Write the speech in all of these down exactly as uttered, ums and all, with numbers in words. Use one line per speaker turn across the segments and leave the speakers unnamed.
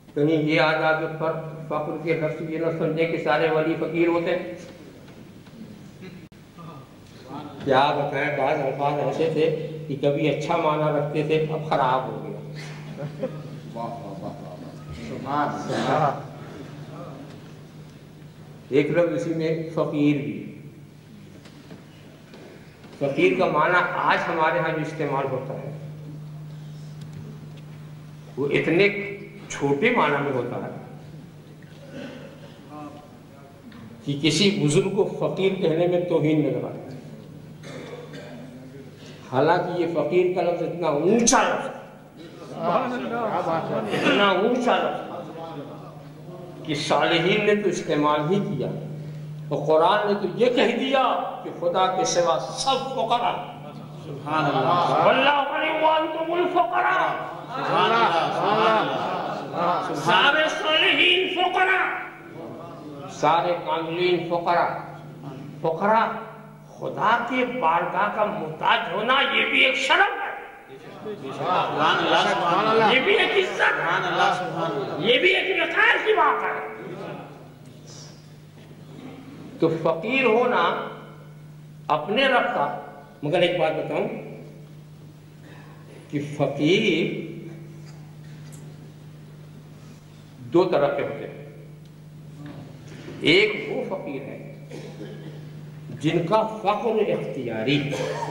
کہیں یہ آزاد پر فقر کے لفظ یہ نہ سمجھے کہ سارے ولی فقیر ہوتے ہیں. کیا بتائیں، بعض الفاظ ایسے تھے کہ کبھی اچھا معنی رکھتے تھے، اب خراب ہو گیا. ایک لفظ اسی میں فقیر بھی. فقیر کا معنی آج ہمارے ہاں جو استعمال ہوتا ہے وہ اتنے چھوٹے معنی میں ہوتا ہے کہ کسی بزرگ کو فقیر کہنے میں توہین نظر آتا ہے. حالانکہ یہ فقیر کا لفظ اتنا اونچا لفظ اتنا اونچا لفظ کہ صالحین نے تو استعمال ہی کیا، اور قرآن نے تو یہ کہہ دیا کہ خدا کے سوا سب فقراء. سبحان اللہ. واللہ غنی وانتم الفقراء. سبحان اللہ. سارے صالحین فقراء، سارے کاملین فقراء. فقراء خدا کے بارگاہ کا محتاج ہونا یہ بھی ایک شرف ہے، یہ بھی ایک عزت ہے، یہ بھی ایک وقار کی بات ہے. تو فقیر ہونا اپنے رب کا. مگر ایک بات بتاؤں کہ فقیر دو طرح کے ہوتے ہیں. ایک وہ فقیر ہے جن کا فقر اختیاری،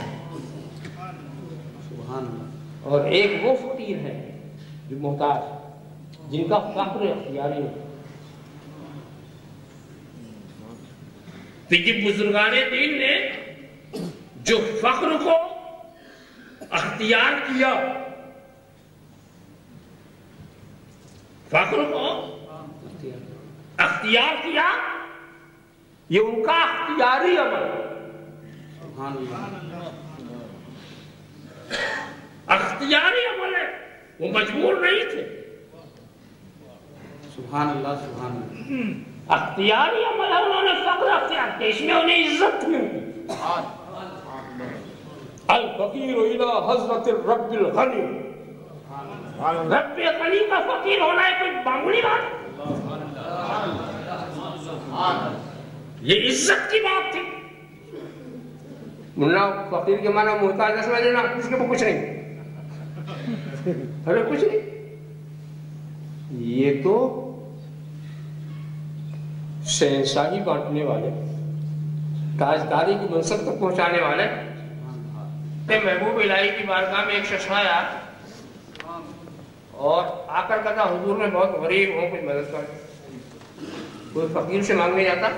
اور ایک وہ فقیر ہے جو محتاج، جن کا فقر اختیاری ہے. تو یہ بزرگان دین نے جو فقر کو اختیار کیا، فقر کو اختیار کیا، یہ ان کا اختیاری عمل ہے. اختیاری عمل ہے، وہ مجبور نہیں تھے. سبحان اللہ سبحان اللہ. اختیاری عمل ہے، انہوں نے فقر اختیار کیا، اس میں انہیں عزت تھی. الفقیر الی حضرت الرب الغنی. رب غنی کا فقیر ہونا ہے کوئی معمولی بات؟ یہ عزت کی بات تھی. ملا فقیر کے معنی محتاج نہ سمجھ لینا، اس کے وہ کچھ نہیں، ارے کچھ نہیں. یہ تو شہنشاہی بانٹنے والے، تاجداری کی منصب تک پہنچانے والے. محبوب الہی کی بارگاہ میں ایک شخص آیا اور آ کر کہا حضور میں بہت غریب ہوں، کچھ مدد کر. کوئی فقیر سے مانگنے جاتا؟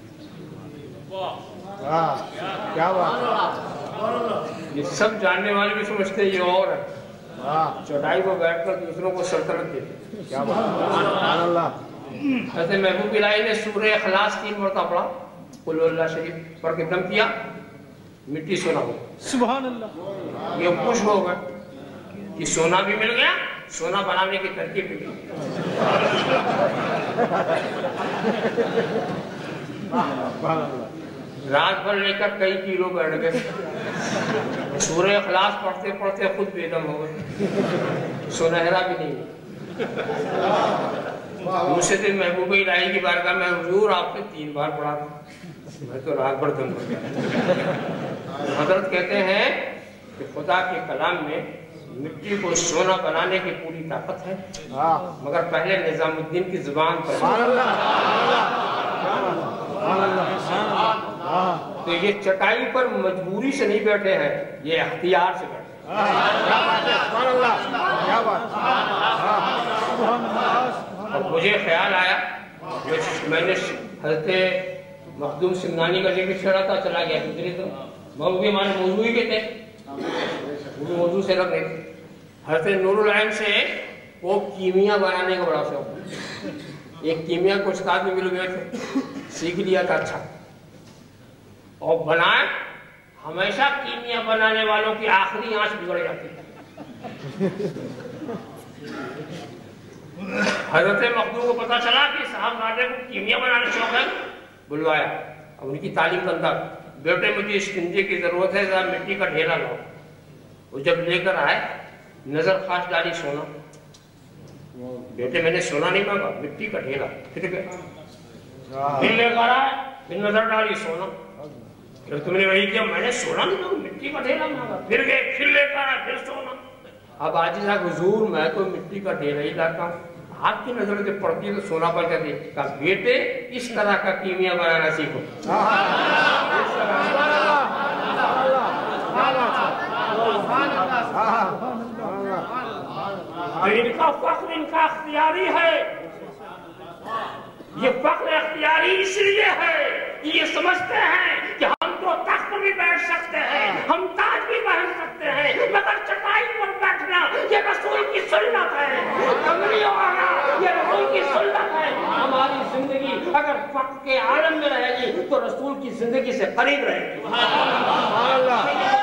کیا بات. یہ سب جاننے والے بھی سمجھتے یہ اور ہے، چوٹائی کو بیٹھ کر دوسروں کو سلطنت دیتے. کیا بات. حضرت محبوب الہی نے سورہ اخلاص تین مرتبہ پڑھا، قل اللہ شریف پڑھ کے دم کیا، مٹی سونا ہو. سبحان اللہ. یہ خوش ہو گئے کہ سونا بھی مل گیا، سونا بنانے کی ترکیب بھی مل گئی. رات بھر لے کر کئی کلو بیٹھ گئے، سورہ اخلاص پڑھتے پڑھتے خود بے دم ہو گئے، سنہرا بھی نہیں. دوسرے دن محبوب الہی کی بارگاہ میں حضور آپ نے تین بار پڑھا تھا، میں تو رات بھر دم ہو گیا. حضرت کہتے ہیں کہ خدا کے کلام میں مٹی کو سونا بنانے کی پوری طاقت ہے، مگر پہلے نظام الدین کی زبان پر. تو یہ چٹائی پر مجبوری سے نہیں بیٹھے ہیں، یہ اختیار سے بیٹھے. اور مجھے خیال آیا، میں نے حضرت مخدوم سمنانی کا ذکر چھڑا تھا، چلا گیا دوسری تو موضوع ہمارے موضوع ہی کے تھے، وہ موضوع سے لگ رہے تھے. حضرت نور العین سے وہ کیمیا بنانے کا بڑا شوق. ایک کیمیا کو استاد میں مل گئے تھے، سیکھ لیا تھا اچھا، اور بنائے. ہمیشہ کیمیا بنانے والوں کی آخری آنچ بگڑ جاتی ہے. حضرت مخدوم کو پتا چلا کہ صاحب نادر کو کیمیا بنانے شوق ہے، بلوایا. اب ان کی تعلیم کا اندر، بیٹے مجھے اس کنجے کی ضرورت ہے، ذرا مٹی کا ڈھیلا لاؤ. وہ جب لے کر آئے، نظر خاص ڈالی سونا، बेटे मैंने सोना नहीं मांगा, मिट्टी का ढेला। फिर गया फिर लेकर आया, फिर नजर डाली सोना। फिर तुमने वही किया, मैंने सोना नहीं मांगा, मिट्टी का ढेला मांगा। फिर गए, फिर लेकर आया, फिर सोना। अब आज साहब हुजूर मैं तो मिट्टी का ढेला ही लाता हूँ, आपकी नजर जब पड़ती है तो सोना पर कहती है। कहा बेटे इस तरह का कीमिया बनाना सीखो। इनका फख्र इनका अख्तियारी है। ये फख्र अख्तियारी इसलिए है कि ये समझते हैं कि हम तो तख्त पर भी बैठ सकते हैं, हम ताज भी पहन सकते हैं, मगर चटाई पर बैठना ये रसूल की सुन्नत है। कमलियों वाला ये रसूल की सुन्नत है। हमारी जिंदगी अगर फख्र के आलम में रहेगी तो रसूल की जिंदगी से करीब रहेगी।